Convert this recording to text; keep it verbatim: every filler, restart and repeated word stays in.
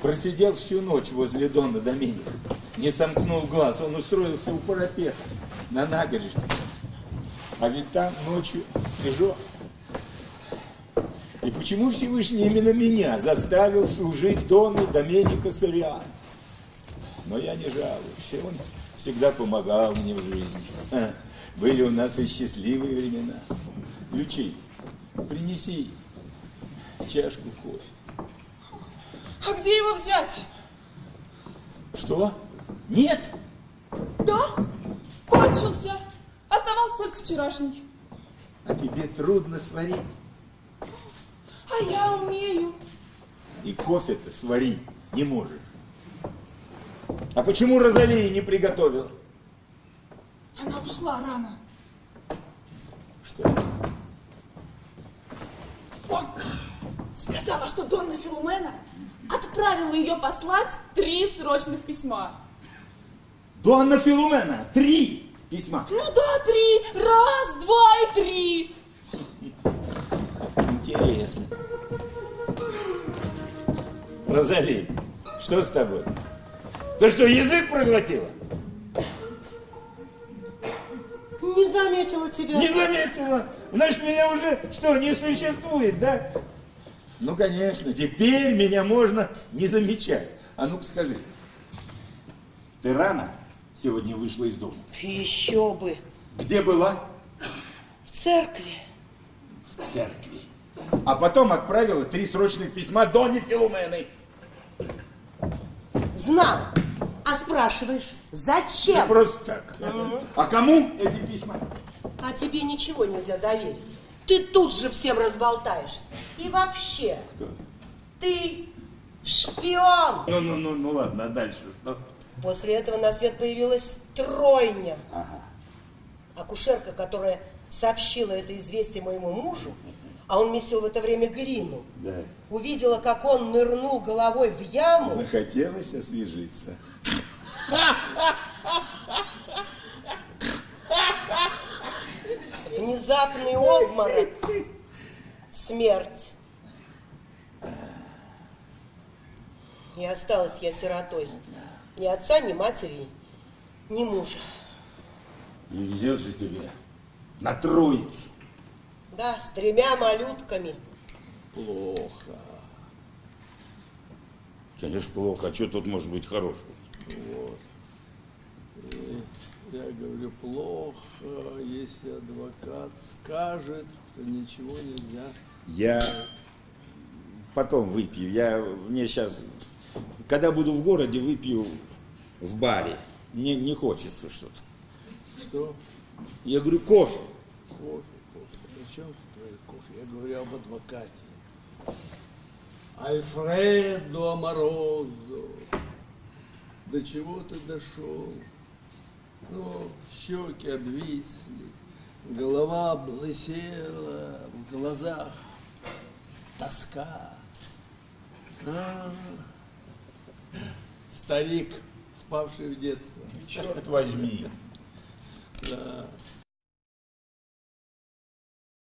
Просидел всю ночь возле дона Доменика. Не сомкнул глаз. Он устроился у парапета на набережной. А ведь там ночью свежо. И почему Всевышний именно меня заставил служить дону Доменика Сориана? Но я не жалуюсь. Он всегда помогал мне в жизни. Были у нас и счастливые времена. Ключи, принеси чашку кофе. А где его взять? Что? Нет? Да, кончился. Оставался только вчерашний. А тебе трудно сварить? А я умею. И кофе-то сварить не можешь. А почему Розалия не приготовила? Она ушла рано. Что? Вот. Сказала, что Донна Филумена отправила ее послать три срочных письма. Донна Филумена, три письма. Ну да, три. Раз, два и три. Интересно. Розалия, что с тобой? Ты что, язык проглотила? Не заметила тебя. Не заметила. Значит, меня уже, что, не существует, да? Ну, конечно, теперь меня можно не замечать. А ну-ка скажи, ты рано сегодня вышла из дома? Еще бы. Где была? В церкви. В церкви. А потом отправила три срочных письма Доне Филумены. Знал. А спрашиваешь, зачем? Да просто так. Угу. А кому эти письма? А тебе ничего нельзя доверить. Ты тут же всем разболтаешь. И вообще, Кто? ты шпион. Ну, ну, ну, ну ладно, а дальше что? После этого на свет появилась тройня. Ага. Акушерка, которая сообщила это известие моему мужу, а он месил в это время глину, Да. увидела, как он нырнул головой в яму. Захотелось освежиться. Внезапный обморок. Смерть. И осталась я сиротой. Ни отца, ни матери, ни мужа. Не везет же тебе на троицу. Да, с тремя малютками. Плохо. Конечно, плохо. А что тут может быть хорошего? Вот. И я говорю, плохо, если адвокат скажет, что ничего нельзя. Я потом выпью. Я мне сейчас, когда буду в городе, выпью в баре. Мне не хочется что-то. Что? Я говорю, кофе. Кофе, кофе. При чем тут твой кофе? Я говорю об адвокате. Альфредо Аморозо. До чего ты дошел? Ну, щеки обвисли, голова облысела, в глазах тоска. А, старик, впавший в детство. Черт возьми. Да.